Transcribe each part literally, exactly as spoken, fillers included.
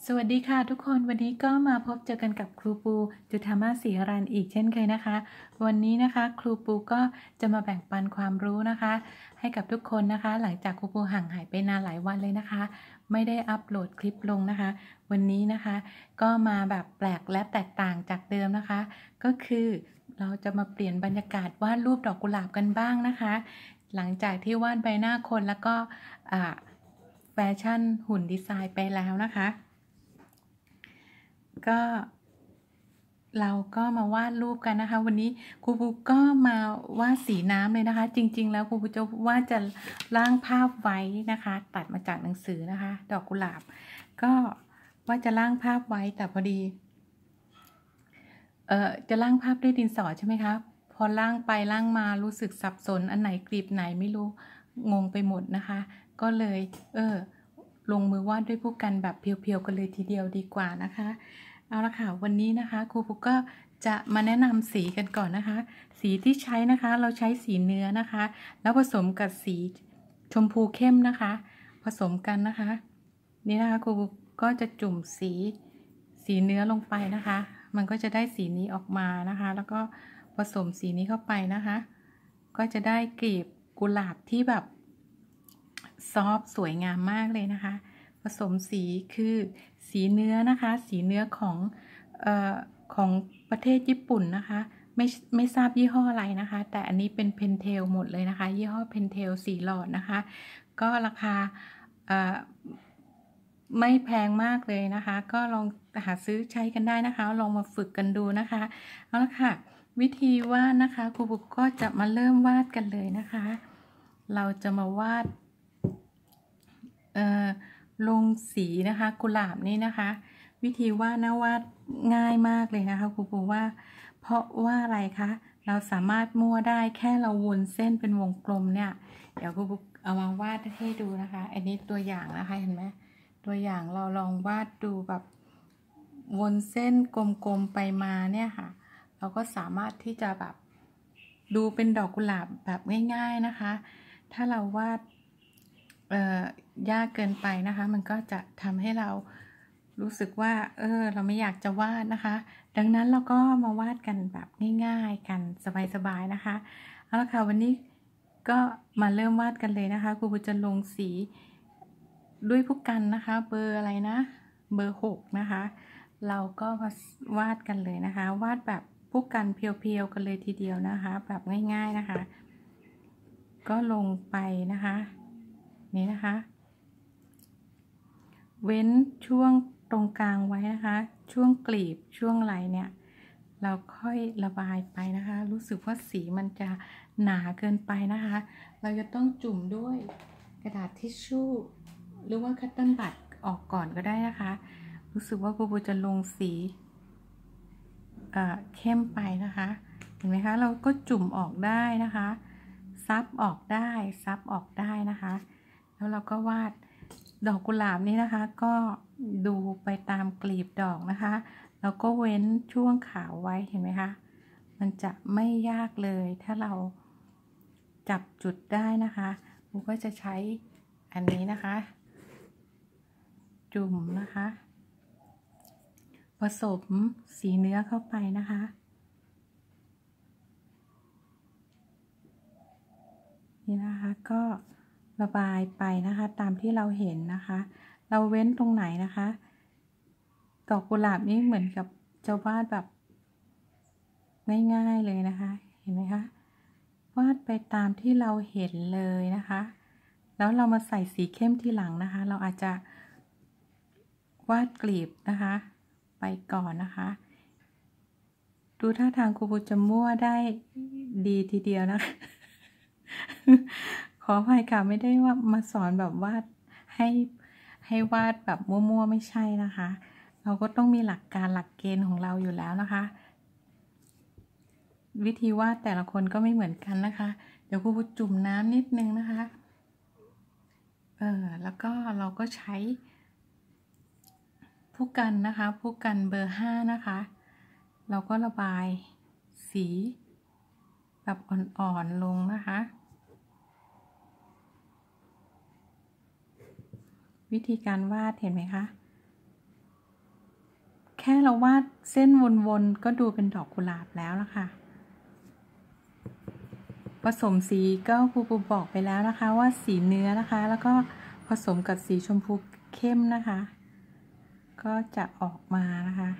สวัสดีค่ะทุกคนวันนี้ก็มาพบเจอกันกับครูปูจุฑามาสศรีหรันอีกเช่นเคยนะคะวันนี้นะคะครูปูก็จะมาแบ่งปันความรู้นะคะให้กับทุกคนนะคะหลังจากครูปูห่างหายไปนานหลายวันเลยนะคะไม่ได้อัปโหลดคลิปลงนะคะวันนี้นะคะก็มาแบบแปลกและแตกต่างจากเดิมนะคะก็คือเราจะมาเปลี่ยนบรรยากาศวาดรูปดอกกุหลาบกันบ้างนะคะหลังจากที่วาดใบหน้าคนแล้วก็แฟชั่นหุ่นดีไซน์ไปแล้วนะคะก็เราก็มาวาดรูปกันนะคะวันนี้ครูปูก็มาวาดสีน้ำเลยนะคะจริงๆแล้วครูปูจะวาดจะร่างภาพไว้นะคะตัดมาจากหนังสือนะคะดอกกุหลาบก็ว่าจะร่างภาพไว้แต่พอดีเอ่อจะร่างภาพด้วยดินสอใช่ไหมคะพอร่างไปร่างมารู้สึกสับสนอันไหนกลีบไหนไม่รู้งงไปหมดนะคะก็เลยเออลงมือวาดด้วยผู้กันแบบเพียวๆกันเลยทีเดียวดีกว่านะคะเอาละค่ะวันนี้นะคะครูปุ๊กก็จะมาแนะนำสีกันก่อนนะคะสีที่ใช้นะคะเราใช้สีเนื้อนะคะแล้วผสมกับสีชมพูเข้มนะคะผสมกันนะคะนี่นะคะครูปุ๊กก็จะจุ่มสีสีเนื้อลงไปนะคะมันก็จะได้สีนี้ออกมานะคะแล้วก็ผสมสีนี้เข้าไปนะคะก็จะได้กลีบกุหลาบที่แบบซอฟสวยงามมากเลยนะคะผสมสีคือสีเนื้อนะคะสีเนื้อของเอ่อของประเทศญี่ปุ่นนะคะไม่ไม่ทราบยี่ห้ออะไรนะคะแต่อันนี้เป็นเพนเทลหมดเลยนะคะยี่ห้อเพนเทลสีหลอดนะคะก็ราคาเอ่อไม่แพงมากเลยนะคะก็ลองหาซื้อใช้กันได้นะคะลองมาฝึกกันดูนะคะเอาละค่ะวิธีวาดนะคะครูปุ๊กก็จะมาเริ่มวาดกันเลยนะคะเราจะมาวาดเอ่อลงสีนะคะกุหลาบนี่นะคะวิธีวาดนะวาดง่ายมากเลยนะคะครูปูว่าเพราะว่าอะไรคะเราสามารถมั่วได้แค่เราวนเส้นเป็นวงกลมเนี่ยเดี๋ยวครูปูเอามาวาดให้ดูนะคะอันนี้ตัวอย่างนะคะเห็นไหมตัวอย่างเราลองวาดดูแบบวนเส้นกลมๆไปมาเนี่ยค่ะเราก็สามารถที่จะแบบดูเป็นดอกกุหลาบแบบง่ายๆนะคะถ้าเราวาดเอ่อยากเกินไปนะคะมันก็จะทำให้เรารู้สึกว่าเออเราไม่อยากจะวาดนะคะดังนั้นเราก็มาวาดกันแบบง่ายๆกันสบายๆนะคะเอาละค่ะวันนี้ก็มาเริ่มวาดกันเลยนะคะครูจะลงสีด้วยผู้กันนะคะเบอร์อะไรนะเบอร์หกนะคะเราก็มาวาดกันเลยนะคะวาดแบบผู้กันเพียวๆกันเลยทีเดียวนะคะแบบง่ายๆนะคะก็ลงไปนะคะนี่นะคะเว้นช่วงตรงกลางไว้นะคะช่วงกลีบช่วงไหลเนี่ยเราค่อยระบายไปนะคะรู้สึกว่าสีมันจะหนาเกินไปนะคะเราจะต้องจุ่มด้วยกระดาษทิชชู่หรือว่าคัตเติ้ลบัดออกก่อนก็ได้นะคะรู้สึกว่าครูปูจะลงสีเอ่อเข้มไปนะคะเห็นไหมคะเราก็จุ่มออกได้นะคะซับออกได้ซับออกได้นะคะแล้วเราก็วาดดอกกุหลาบนี้นะคะก็ดูไปตามกลีบดอกนะคะแล้วก็เว้นช่วงขาวไว้เห็นไหมคะมันจะไม่ยากเลยถ้าเราจับจุดได้นะคะปูก็จะใช้อันนี้นะคะจุ่มนะคะผสมสีเนื้อเข้าไปนะคะนี่นะคะก็ระบายไปนะคะตามที่เราเห็นนะคะเราเว้นตรงไหนนะคะดอกกุหลาบนี่เหมือนกับเจ้าวาดแบบง่ายๆเลยนะคะเห็นไหมคะวาดไปตามที่เราเห็นเลยนะคะแล้วเรามาใส่สีเข้มทีหลังนะคะเราอาจจะวาดกลีบนะคะไปก่อนนะคะดูท่าทางครูปูจะมั่วได้ดีทีเดียวนะคะขออภัยค่ะไม่ได้ว่ามาสอนแบบวาดให้ให้วาดแบบมั่วๆไม่ใช่นะคะเราก็ต้องมีหลักการหลักเกณฑ์ของเราอยู่แล้วนะคะวิธีวาดแต่ละคนก็ไม่เหมือนกันนะคะเดี๋ยวครูจุ่มน้ำนิดนึงนะคะเออแล้วก็เราก็ใช้ผู้กันนะคะผู้กันเบอร์ห้านะคะเราก็ระบายสีแบบอ่อนๆลงนะคะวิธีการวาดเห็นไหมคะแค่เราวาดเส้นวนๆก็ดูเป็นดอกกุหลาบแล้วล่ะค่ะผสมสีก็ครูปูบอกไปแล้วนะคะว่าสีเนื้อนะคะแล้วก็ผสมกับสีชมพูเข้มนะคะก็จะออกมานะคะ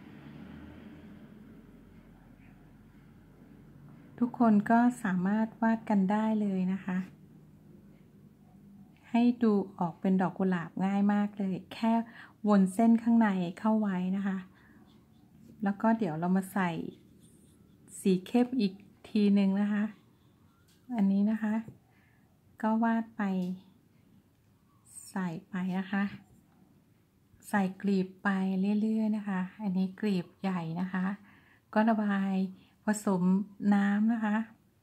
ทุกคนก็สามารถวาดกันได้เลยนะคะให้ดูออกเป็นดอกกุหลาบง่ายมากเลยแค่วนเส้นข้างในเข้าไว้นะคะแล้วก็เดี๋ยวเรามาใส่สีเข้มอีกทีหนึ่งนะคะอันนี้นะคะก็วาดไปใส่ไปนะคะใส่กลีบไปเรื่อยๆนะคะอันนี้กลีบใหญ่นะคะก็ระบายผสมน้ำนะคะ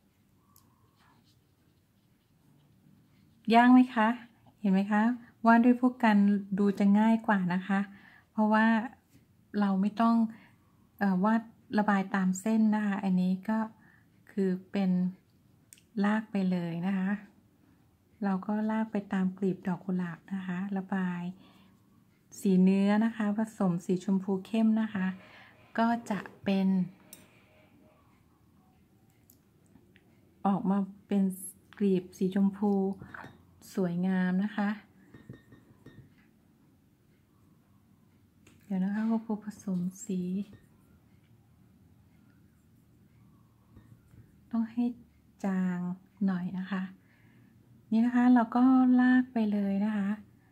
ย่างไหมคะเห็นไหมคะวาดด้วยพวกกันดูจะง่ายกว่านะคะเพราะว่าเราไม่ต้องเอ่อวาดระบายตามเส้นนะคะอันนี้ก็คือเป็นลากไปเลยนะคะเราก็ลากไปตามกลีบดอกกุหลาบนะคะระบายสีเนื้อนะคะผสมสีชมพูเข้มนะคะก็จะเป็นออกมาเป็นกลีบสีชมพูสวยงามนะคะเดี๋ยวนะคะครูผสมสีต้องให้จางหน่อยนะคะนี่นะคะเราก็ลากไปเลยนะคะ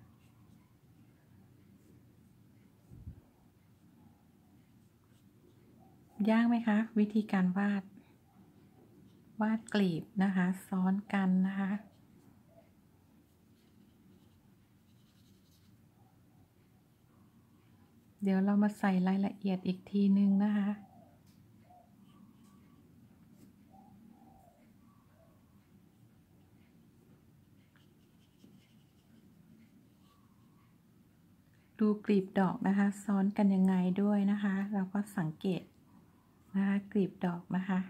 ยากไหมคะวิธีการวาดวาดกลีบนะคะซ้อนกันนะคะเดี๋ยวเรามาใส่รายละเอียดอีกทีนึงนะคะดูกลีบดอกนะคะซ้อนกันยังไงด้วยนะคะเราก็สังเกตนะคะกลีบดอกนะคะ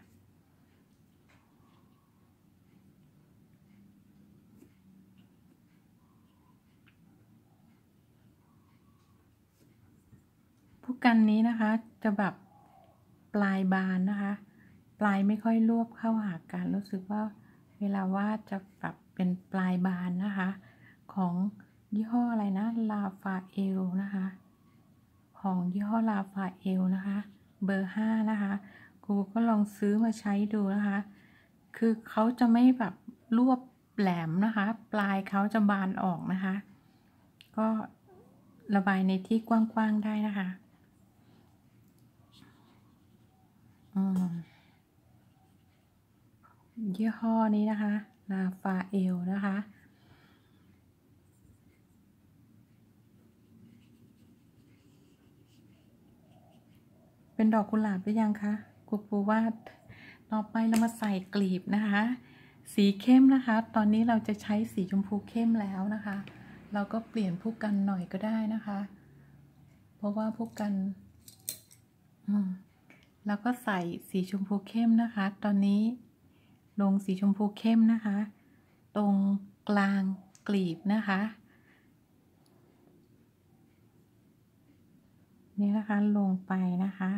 ผู้กันนี้นะคะจะแบบปลายบานนะคะปลายไม่ค่อยรวบเข้าหากันรู้สึกว่าเวลาวาดจะแบบเป็นปลายบานนะคะของยี่ห้ออะไรนะลาฟาเอลนะคะของยี่ห้อลาฟาเอลนะคะเบอร์ห้านะคะครูก็ลองซื้อมาใช้ดูนะคะคือเขาจะไม่แบบรวบแหลมนะคะปลายเขาจะบานออกนะคะก็ระบายในที่กว้างๆได้นะคะยี่ห้อนี้นะคะลาฟาเอลนะคะเป็นดอกกุหลาบหรือยังคะครูปูวาดต่อไปเรามาใส่กลีบนะคะสีเข้มนะคะตอนนี้เราจะใช้สีชมพูเข้มแล้วนะคะเราก็เปลี่ยนผู้กันหน่อยก็ได้นะคะเพราะว่าผู้กันอืมแล้วก็ใส่สีชมพูเข้มนะคะตอนนี้ลงสีชมพูเข้มนะคะตรงกลางกลีบนะคะนี่นะคะลงไปนะคะ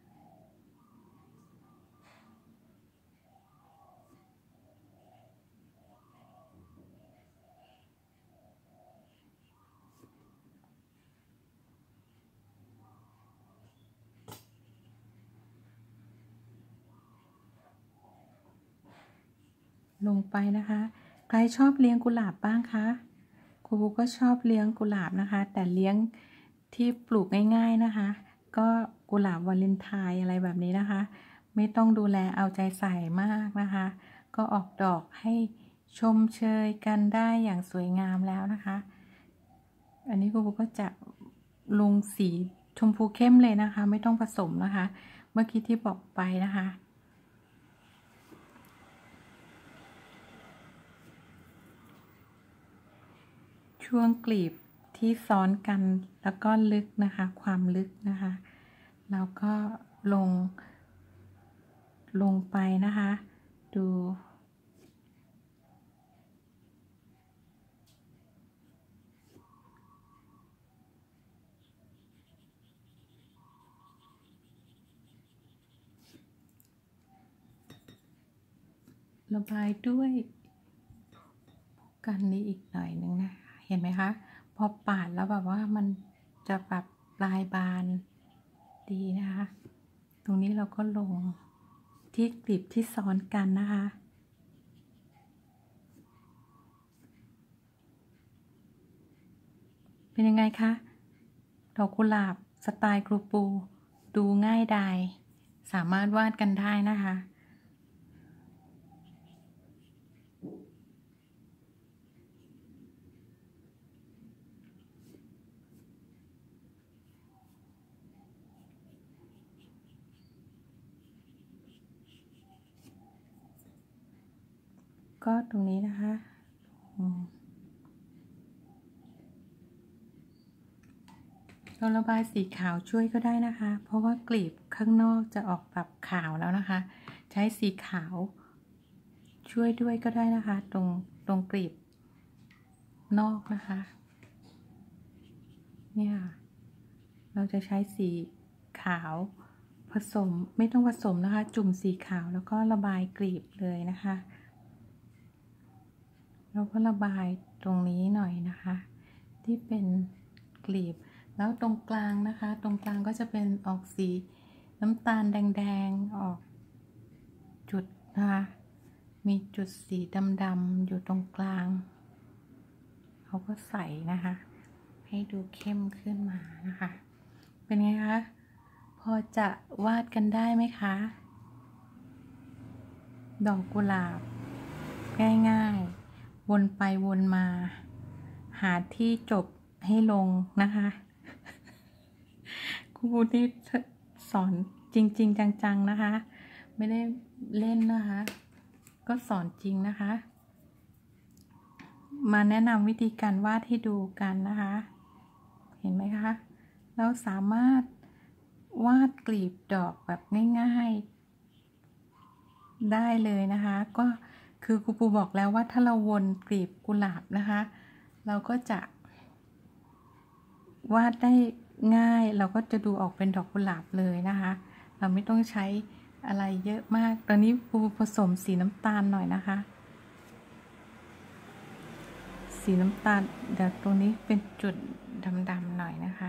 ลงไปนะคะใครชอบเลี้ยงกุหลาบบ้างคะครูก็ชอบเลี้ยงกุหลาบนะคะแต่เลี้ยงที่ปลูกง่ายๆนะคะก็กุหลาบวาเลนไทน์อะไรแบบนี้นะคะไม่ต้องดูแลเอาใจใส่มากนะคะก็ออกดอกให้ชมเชยกันได้อย่างสวยงามแล้วนะคะอันนี้ครูก็จะลงสีชมพูเข้มเลยนะคะไม่ต้องผสมนะคะเมื่อกี้ที่บอกไปนะคะช่วงกลีบที่ซ้อนกันแล้วก็ลึกนะคะความลึกนะคะแล้วก็ลงลงไปนะคะดูระบายด้วยกันนี้อีกหน่อยนึงนะเห็นไหมคะพอปาดแล้วแบบว่ามันจะแบบปลายบานดีนะคะตรงนี้เราก็ลงที่กลีบที่ซ้อนกันนะคะเป็นยังไงคะดอกกุหลาบสไตล์ครูปูดูง่ายดายสามารถวาดกันได้นะคะก็ตรงนี้นะคะเราระบายสีขาวช่วยก็ได้นะคะเพราะว่ากลีบข้างนอกจะออกแบบขาวแล้วนะคะใช้สีขาวช่วยด้วยก็ได้นะคะตรงตรงกลีบนอกนะคะเนี่ยเราจะใช้สีขาวผสมไม่ต้องผสมนะคะจุ่มสีขาวแล้วก็ระบายกลีบเลยนะคะแล้วก็ระบายตรงนี้หน่อยนะคะที่เป็นกลีบแล้วตรงกลางนะคะตรงกลางก็จะเป็นออกสีน้ำตาลแดงๆออกจุดนะคะมีจุดสีดำๆอยู่ตรงกลางเขาก็ใส่นะคะให้ดูเข้มขึ้นมานะคะเป็นไงคะพอจะวาดกันได้ไหมคะดอกกุหลาบง่ายๆวนไปวนมาหาที่จบให้ลงนะคะครูนี่สอนจริงๆจังๆนะคะไม่ได้เล่นนะคะก็สอนจริงนะคะมาแนะนำวิธีการวาดให้ดูกันนะคะเห็นไหมคะเราสามารถวาดกลีบดอกแบบง่ายๆได้เลยนะคะก็คือครูปูบอกแล้วว่าถ้าเราวนกลีบกุหลาบนะคะเราก็จะวาดได้ง่ายเราก็จะดูออกเป็นดอกกุหลาบเลยนะคะเราไม่ต้องใช้อะไรเยอะมากตอนนี้ปูผสมสีน้ำตาลหน่อยนะคะสีน้ำตาลเดี๋ยวตรงนี้เป็นจุดดำๆหน่อยนะคะ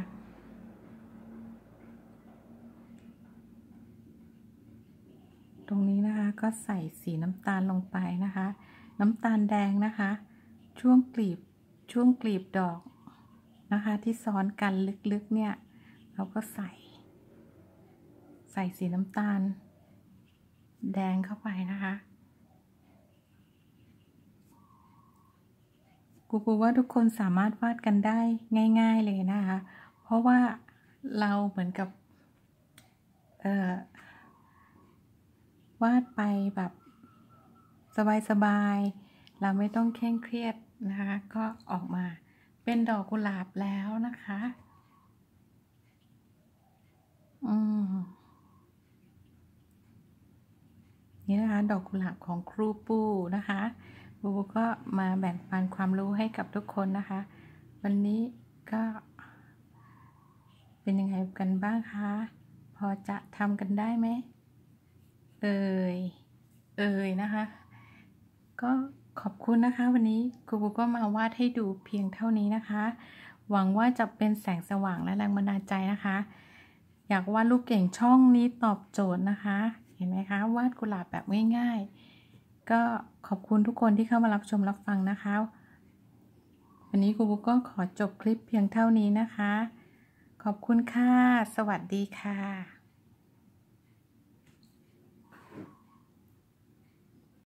ตรงนี้นะคะก็ใส่สีน้ำตาลลงไปนะคะน้ำตาลแดงนะคะช่วงกลีบช่วงกลีบดอกนะคะที่ซ้อนกันลึกๆเนี่ยเราก็ใส่ใส่สีน้ำตาลแดงเข้าไปนะคะกูกูว่าทุกคนสามารถวาดกันได้ง่ายๆเลยนะคะเพราะว่าเราเหมือนกับเอ่อวาดไปแบบสบายๆเราไม่ต้องเคร่งเครียดนะคะก็ออกมาเป็นดอกกุหลาบแล้วนะคะอืมนี่นะคะดอกกุหลาบของครูปูนะคะปูก็มาแบ่งปันความรู้ให้กับทุกคนนะคะวันนี้ก็เป็นยังไงกันบ้างคะพอจะทำกันได้ไหมเอ่ยเอ่ยนะคะก็ขอบคุณนะคะวันนี้ครูปูก็มาวาดให้ดูเพียงเท่านี้นะคะหวังว่าจะเป็นแสงสว่างและแรงบันดาลใจนะคะอยากวาดรูปเก่งช่องนี้ตอบโจทย์นะคะเห็นไหมคะวาดกุหลาบแบบง่ายๆก็ขอบคุณทุกคนที่เข้ามารับชมรับฟังนะคะวันนี้ครูปูก็ขอจบคลิปเพียงเท่านี้นะคะขอบคุณค่ะสวัสดีค่ะ